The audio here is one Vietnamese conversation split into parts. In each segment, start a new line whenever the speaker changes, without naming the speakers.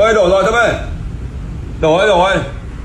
ơi, đổ rồi Tâm ơi. Đổ rồi.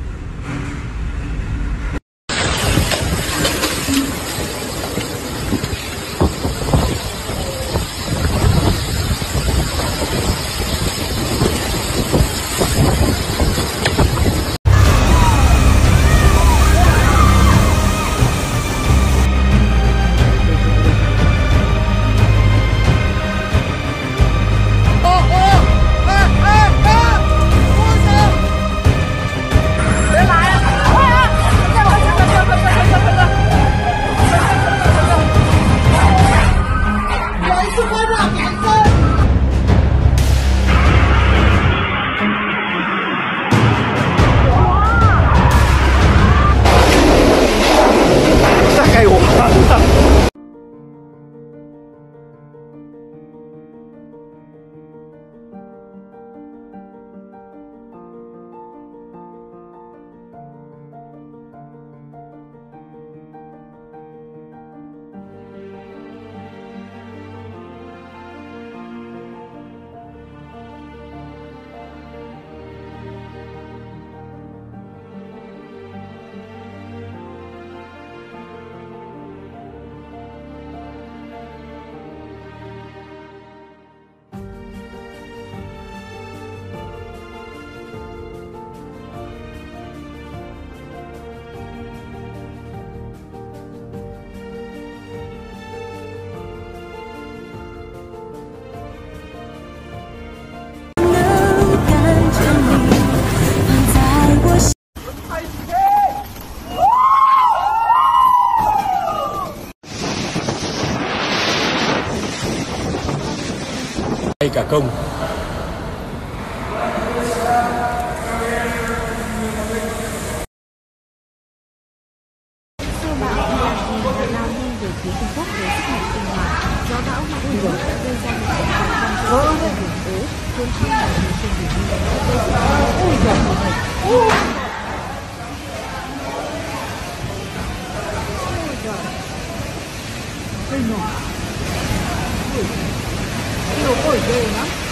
Cả công.
Siêu bão lao nhanh về phía Trung Quốc với sức mạnh kinh hoàng. Gió bão mạnh đã gây ra những trận bão băng trên đường ố, khiến cho nhiều người trên đường đi gây ra ôi giời ôi giời ôi nổ ôi ghê lắm.